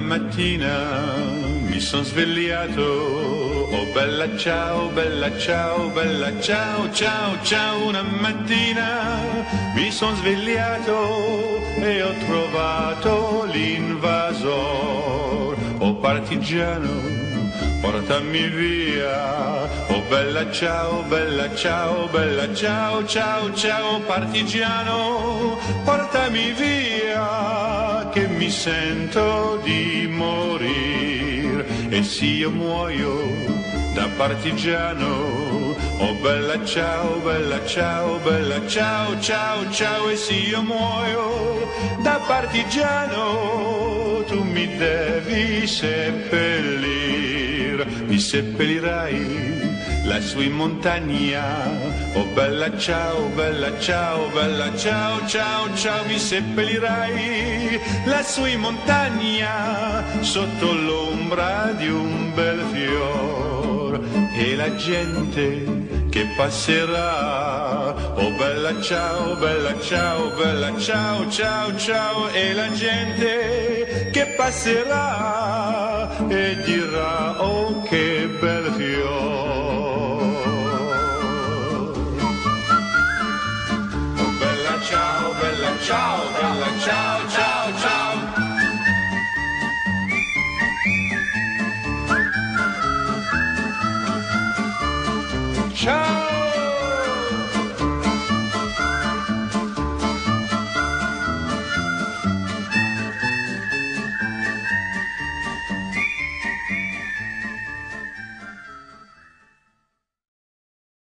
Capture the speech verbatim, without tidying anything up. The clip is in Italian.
mattina mi son svegliato, oh bella ciao, bella ciao, bella ciao, ciao, ciao. Una mattina mi son svegliato e ho trovato l'invasor, oh partigiano, portami via, oh bella ciao, bella ciao, bella ciao, ciao, ciao, partigiano, portami via, che mi sento di morir, e se io muoio da partigiano, oh bella ciao, bella ciao, bella ciao, ciao, ciao, e se io muoio da partigiano, tu mi devi seppellir, mi seppellirai lassù in montagna, oh bella ciao, bella ciao, bella ciao, ciao, ciao, mi seppellirai lassù in montagna, sotto l'ombra di un bel fior, e la gente che passerà, oh bella ciao, bella ciao, bella ciao, ciao, ciao, e la gente che passerà e dirà, oh che bel fior.